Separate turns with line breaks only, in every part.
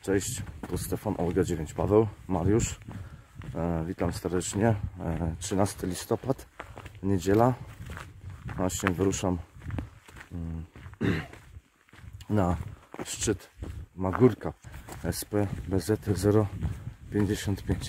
Cześć, tu Stefan, Olga 9, Paweł, Mariusz. Witam serdecznie. 13 listopad, niedziela. Właśnie wyruszam na szczyt Magórka SP BZ 055.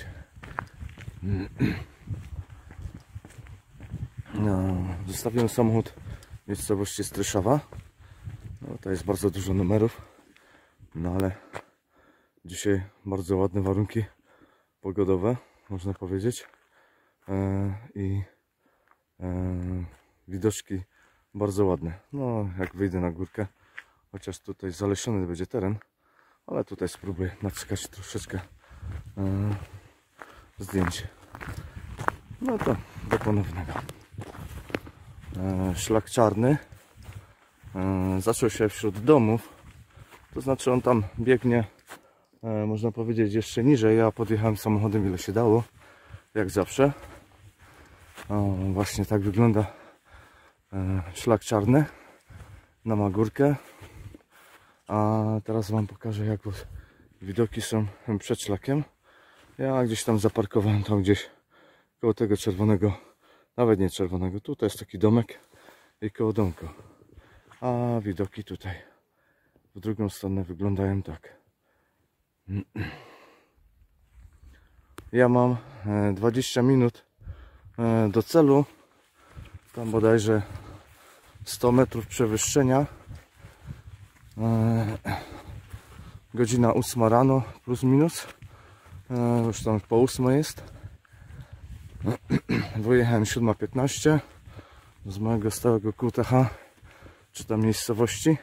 Zostawiłem samochód w miejscowości Stryszawa. To jest bardzo dużo numerów, no ale dzisiaj bardzo ładne warunki pogodowe, można powiedzieć, i widoczki bardzo ładne. No, jak wyjdę na górkę, chociaż tutaj zalesiony będzie teren, ale tutaj spróbuję naciskać troszeczkę zdjęć. No to do ponownego. Szlak czarny zaczął się wśród domów, to znaczy on tam biegnie, można powiedzieć, jeszcze niżej. Ja podjechałem samochodem ile się dało, jak zawsze. Właśnie tak wygląda szlak czarny na Magórkę. A teraz wam pokażę, jak widoki są przed szlakiem. Ja gdzieś tam zaparkowałem, tam gdzieś koło tego czerwonego, nawet nie czerwonego, tutaj jest taki domek i koło domku. A widoki tutaj w drugą stronę wyglądają tak. Ja mam 20 minut do celu. Tam bodajże 100 metrów przewyższenia. Godzina 8 rano plus minus. Już tam po 8 jest. Wyjechałem 7:15 z mojego stałego QTH, czy tam miejscowości.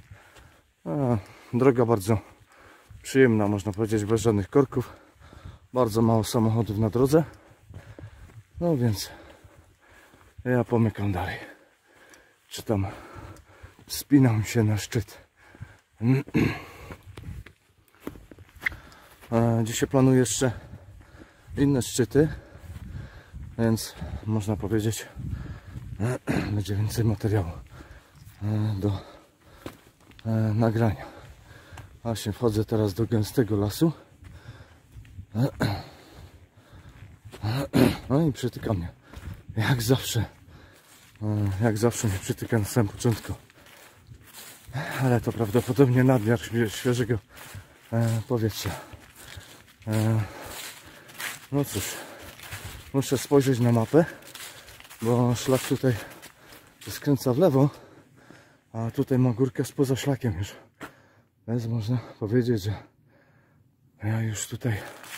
Droga bardzo przyjemna, można powiedzieć, bez żadnych korków. Bardzo mało samochodów na drodze. No więc ja pomykam dalej. Czy tam wspinam się na szczyt. Dzisiaj planuję jeszcze inne szczyty, więc można powiedzieć, będzie więcej materiału do nagrania. Właśnie wchodzę teraz do gęstego lasu. No i przytyka mnie. Jak zawsze mnie przytyka na samym początku. Ale to prawdopodobnie nadmiar świeżego powietrza. No cóż, muszę spojrzeć na mapę, bo szlak tutaj skręca w lewo, a tutaj Magórka spoza szlakiem już. Więc można powiedzieć, że ja już tutaj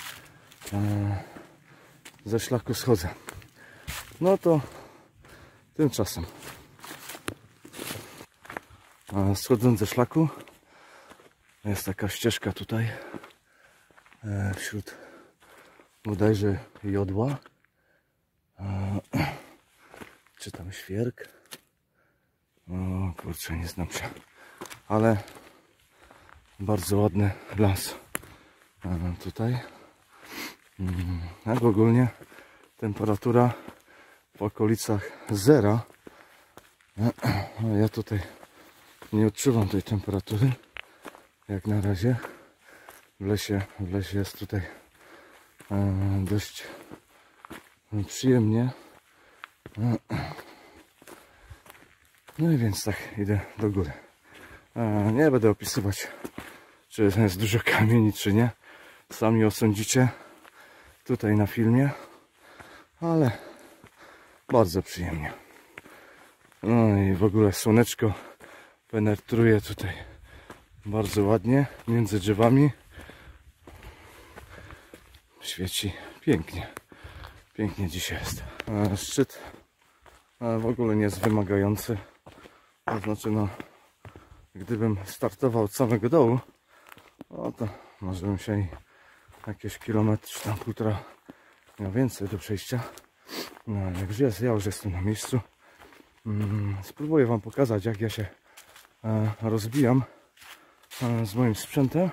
ze szlaku schodzę. No to tymczasem schodząc ze szlaku jest taka ścieżka tutaj wśród bodajże jodła, czy tam świerk. O kurczę, nie znam się, ale bardzo ładny las tutaj. Jak ogólnie temperatura w okolicach zera. Ja tutaj nie odczuwam tej temperatury jak na razie. W lesie jest tutaj dość przyjemnie. No i więc tak idę do góry. Nie będę opisywać, czy jest dużo kamieni, czy nie. Sami osądzicie tutaj na filmie, ale bardzo przyjemnie. No i w ogóle słoneczko penetruje tutaj bardzo ładnie między drzewami. Świeci pięknie. Pięknie dzisiaj jest. Szczyt w ogóle nie jest wymagający. To znaczy, no, gdybym startował od samego dołu, no to może bym się jakieś kilometr, czy tam półtora miał więcej do przejścia. No ale jak jest, ja już jestem na miejscu. Spróbuję wam pokazać, jak ja się rozbijam z moim sprzętem.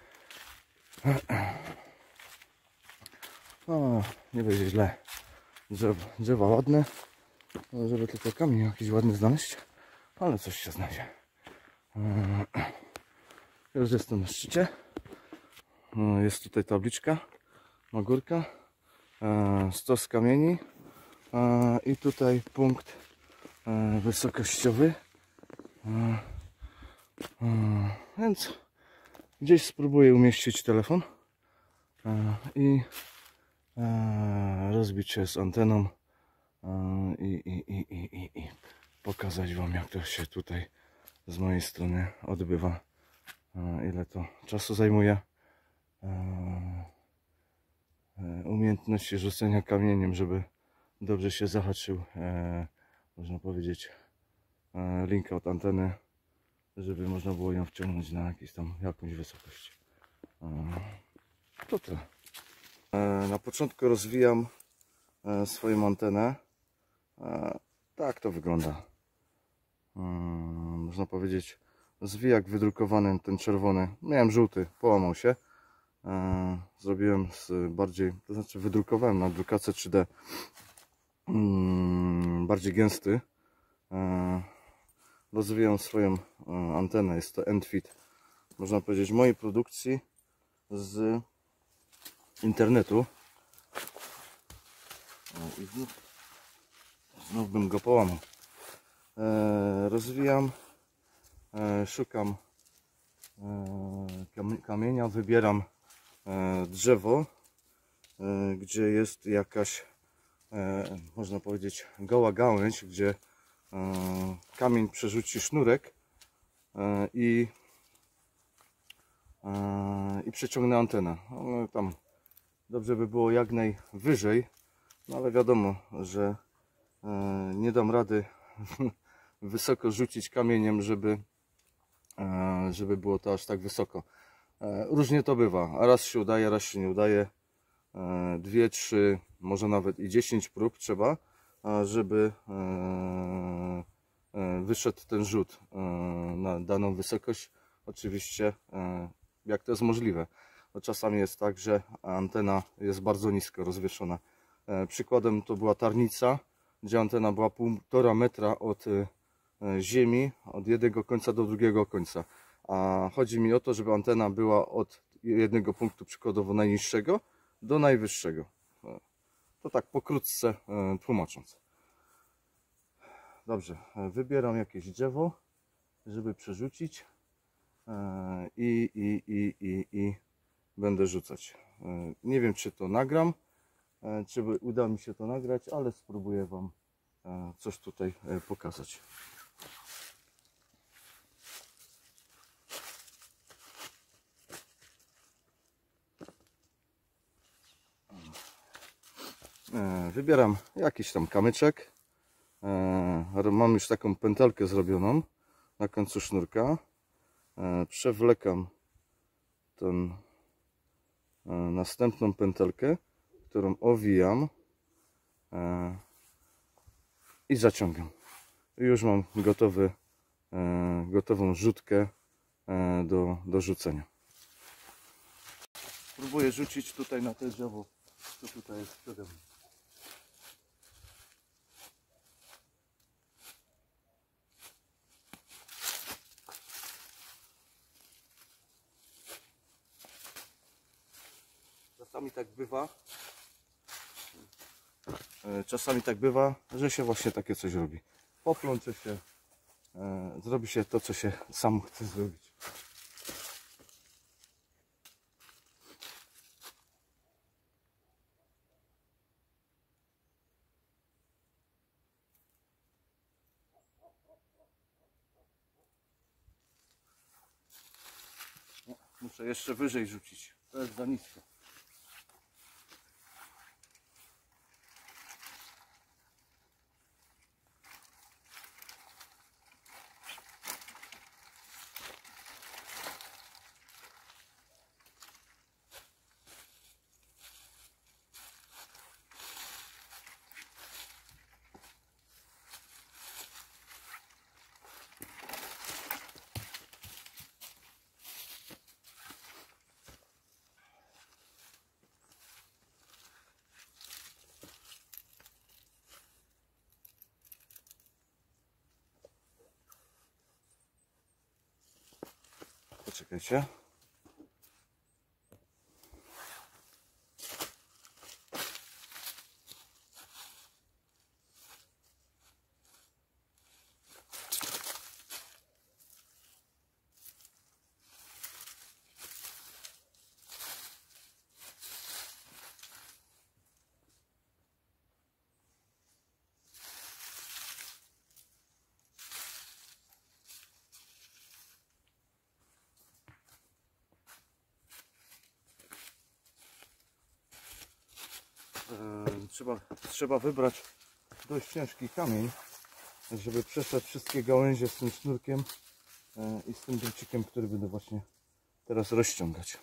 No, nie będzie źle. Drzewa ładne, żeby tylko kamień jakiś ładny znaleźć, ale coś się znajdzie. Już jestem na szczycie. jest tutaj tabliczka, Magórka, stos kamieni i tutaj punkt wysokościowy. Więc gdzieś spróbuję umieścić telefon i rozbić się z anteną i pokazać Wam, jak to się tutaj z mojej strony odbywa, ile to czasu zajmuje. Umiejętności rzucenia kamieniem, żeby dobrze się zahaczył, można powiedzieć, linka od anteny, żeby można było ją wciągnąć na jakąś wysokość. To tyle. Na początku rozwijam swoją antenę. Tak to wygląda. Można powiedzieć, zwijak wydrukowany, ten czerwony. Miałem żółty, połamał się. Zrobiłem to znaczy wydrukowałem na drukawce 3D bardziej gęsty. Rozwijam swoją antenę. Jest to Endfit, można powiedzieć, mojej produkcji z internetu. I znów bym go połamał. Rozwijam, szukam kamienia, wybieram drzewo, gdzie jest jakaś, można powiedzieć, goła gałęź, gdzie kamień przerzuci sznurek i przeciągnę antenę. Tam dobrze by było jak najwyżej, no ale wiadomo, że nie dam rady wysoko rzucić kamieniem, żeby było to aż tak wysoko. Różnie to bywa, a raz się udaje, raz się nie udaje. 2, 3, może nawet i 10 prób trzeba, żeby wyszedł ten rzut na daną wysokość. Oczywiście jak to jest możliwe, bo czasami jest tak, że antena jest bardzo nisko rozwieszona. Przykładem to była Tarnica, gdzie antena była 1,5 metra od ziemi, od jednego końca do drugiego końca. A chodzi mi o to, żeby antena była od jednego punktu przykładowo najniższego do najwyższego. To tak pokrótce tłumacząc. Dobrze, wybieram jakieś drzewo, żeby przerzucić i będę rzucać. Nie wiem, czy to nagram, czy uda mi się to nagrać, ale spróbuję Wam coś tutaj pokazać. Wybieram jakiś tam kamyczek. Mam już taką pętelkę zrobioną na końcu sznurka. Przewlekam tą następną pętelkę, którą owijam i zaciągam. I już mam gotową rzutkę do rzucenia. Próbuję rzucić tutaj na to drzewo, co tutaj jest przede mną. Czasami tak bywa, że się właśnie takie coś robi. Poplącze się, zrobi się to, co się sam chce zrobić. Muszę jeszcze wyżej rzucić, to jest za nisko. Poczekajcie. Trzeba wybrać dość ciężki kamień, żeby przeszedł wszystkie gałęzie z tym sznurkiem i z tym drucikiem, który będę właśnie teraz rozciągać.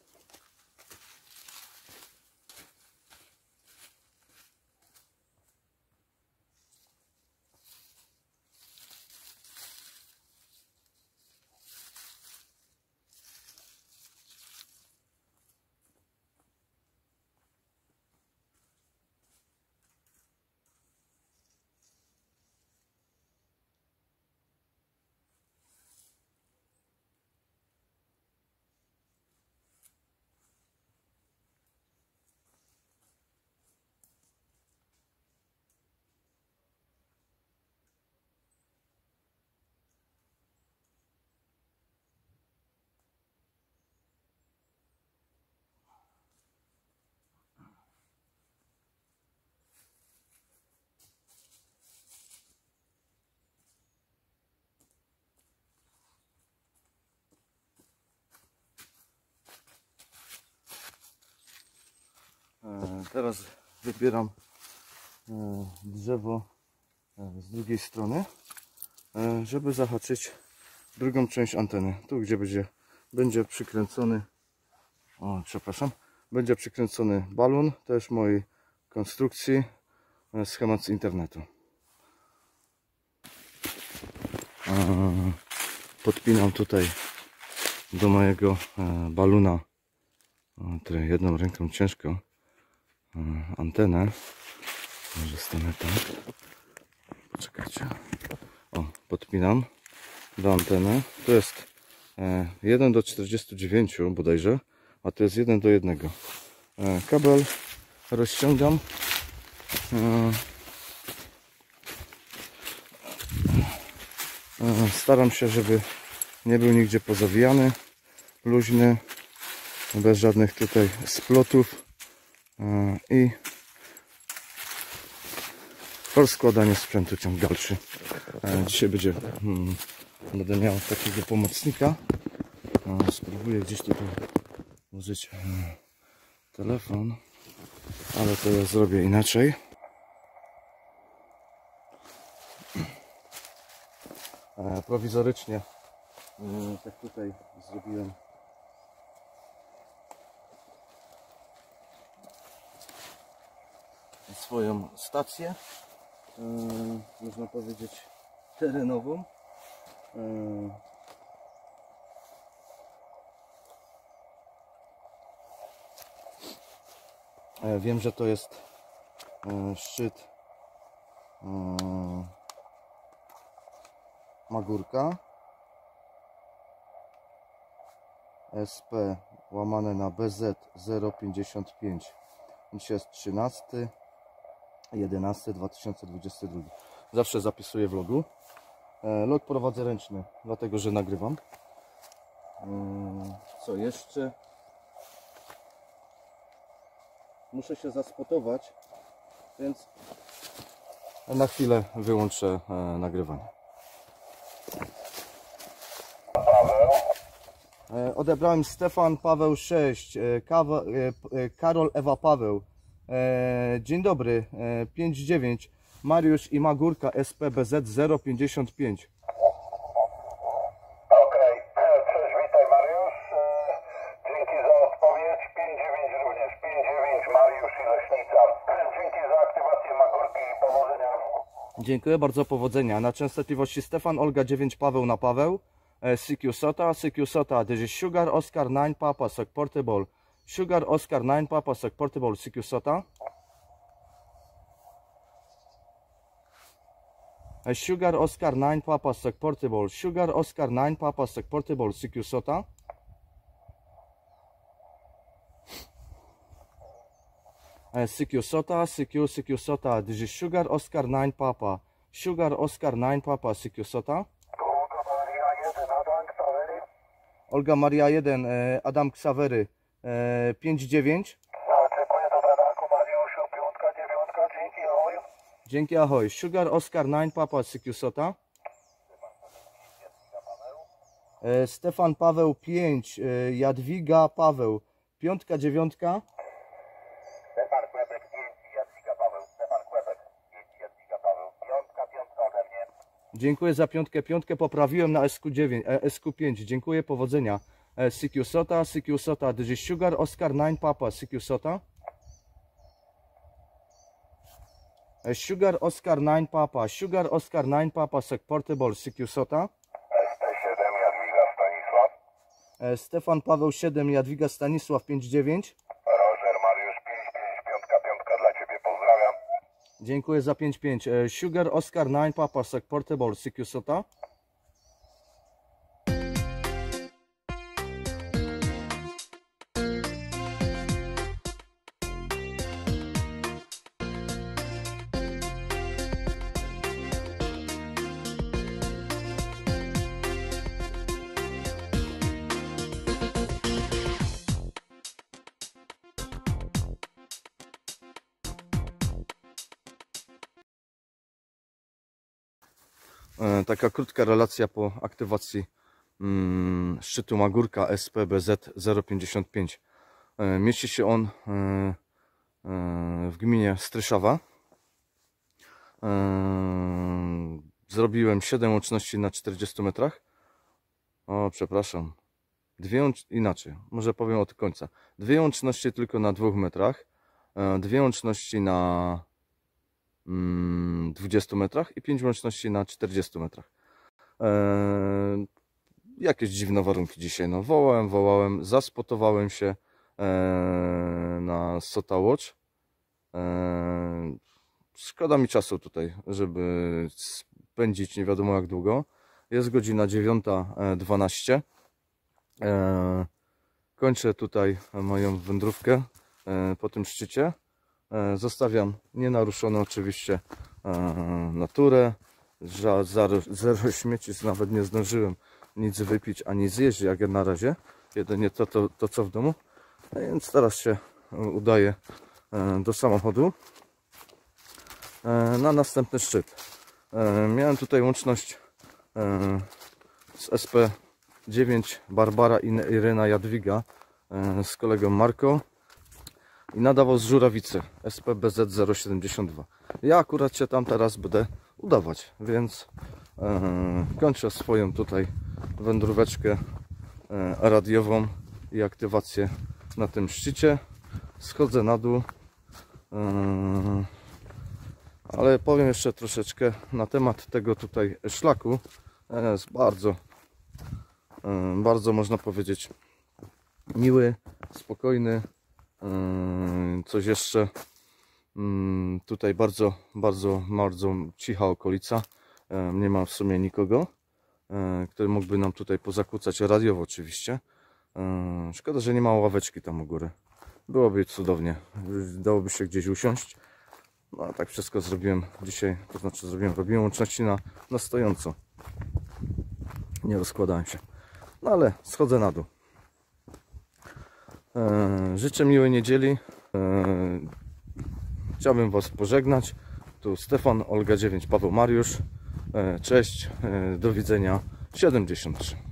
Teraz wybieram drzewo z drugiej strony, żeby zahaczyć drugą część anteny. Tu, gdzie będzie przykręcony, będzie przykręcony balon, też mojej konstrukcji, schemat z internetu. Podpinam tutaj do mojego balona, tutaj jedną ręką ciężko, antenę. Może stanę tak. Poczekajcie. O, podpinam do anteny. To jest 1 do 49 bodajże, a to jest 1 do 1. Kabel rozciągam. Staram się, żeby nie był nigdzie pozawijany, luźny, bez żadnych tutaj splotów i rozkładanie sprzętu ciąg dalszy. Dzisiaj będę miał takiego pomocnika. Spróbuję gdzieś tutaj użyć telefon, ale to ja zrobię inaczej. Prowizorycznie tak tutaj zrobiłem swoją stację, można powiedzieć terenową. Wiem, że to jest szczyt Magórka SP łamane na BZ 055. Dzisiaj jest 13/11/2022. Zawsze zapisuję w logu. Log prowadzę ręczny, dlatego że nagrywam. Co jeszcze? Muszę się zaspotować, więc na chwilę wyłączę nagrywanie. Odebrałem Stefan Paweł 6, Karol Ewa Paweł. Dzień dobry, 59, Mariusz i Magórka SPBZ 055.
Okej, cześć, witaj Mariusz. Dzięki za odpowiedź. 59 również, 59 Mariusz i Leśnica. Dzięki za aktywację Magórki i powodzenia.
Dziękuję bardzo, powodzenia. Na częstotliwości Stefan Olga 9 Paweł na Paweł. CQ SOTA, this is Sugar Oscar 9 Papa Sock Portable. Sugar Oscar 9 Papa Sock Portable CQ SOTA. Sugar Oscar 9 Papa Sock Portable. Sugar Oscar 9 Papa Sock Portable CQ SOTA. CQ SOTA, this is Sugar Oscar 9 Papa. Sugar Oscar 9 Papa CQ SOTA. Olga Maria 1, Adam Ksawery 59.
Dziękuję za braku Mariuszu, 5, 9, dzięki, ahoj.
Dzięki, ahoj. Sugar Oscar 9 Papa CQ SOTA. Stefan Paweł 5, Jadwiga Paweł 5, 9.
Stefan Kłebek 5, Jadwiga Paweł.
Dziękuję za piątkę. Piątkę poprawiłem na SQ9, SQ5. Dziękuję, powodzenia. CQ Sota, this is Sugar Oscar 9 Papa, CQ Sota. Sugar Oscar 9 Papa, Sek Portable, CQ Sota.
ST7 Jadwiga Stanisław.
Stefan Paweł 7, Jadwiga Stanisław 59.
Roger Mariusz 55, piątka dla Ciebie, pozdrawiam.
Dziękuję za 55. Sugar Oscar 9 Papa, Sek Portable, CQ Sota. Taka krótka relacja po aktywacji szczytu Magórka SPBZ 055. Mieści się on w gminie Stryszawa. Zrobiłem 7 łączności na 40 metrach. O, przepraszam. Inaczej, może powiem od końca. 2 łączności tylko na 2 metrach. 2 łączności na 20 metrach i 5 łączności na 40 metrach. Jakieś dziwne warunki dzisiaj. No, wołałem, zaspotowałem się na Sota Watch. Szkoda mi czasu tutaj, żeby spędzić nie wiadomo jak długo. Jest godzina 9:12. Kończę tutaj moją wędrówkę po tym szczycie. Zostawiam nienaruszone oczywiście naturę, zero śmieci, nawet nie zdążyłem nic wypić ani zjeść jak na razie, jedynie to co w domu. A więc teraz się udaję do samochodu na następny szczyt. Miałem tutaj łączność z SP9 Barbara i Iryna Jadwiga z kolegą Marko i nadawał z Żurawicy SPBZ 072. Ja akurat się tam teraz będę udawać, więc kończę swoją tutaj wędróweczkę radiową i aktywację na tym szczycie. Schodzę na dół, ale powiem jeszcze troszeczkę na temat tego tutaj szlaku. Jest bardzo można powiedzieć miły, spokojny. Coś jeszcze, tutaj bardzo cicha okolica, nie ma w sumie nikogo, który mógłby nam tutaj pozakłócać radiowo oczywiście. Szkoda, że nie ma ławeczki tam u góry, byłoby cudownie, dałoby się gdzieś usiąść. No a tak wszystko zrobiłem dzisiaj, to znaczy robiłem łączności na stojąco, nie rozkładałem się, no ale schodzę na dół. Życzę miłej niedzieli. Chciałbym Was pożegnać. Tu Stefan, Olga 9, Paweł Mariusz. Cześć, do widzenia 73.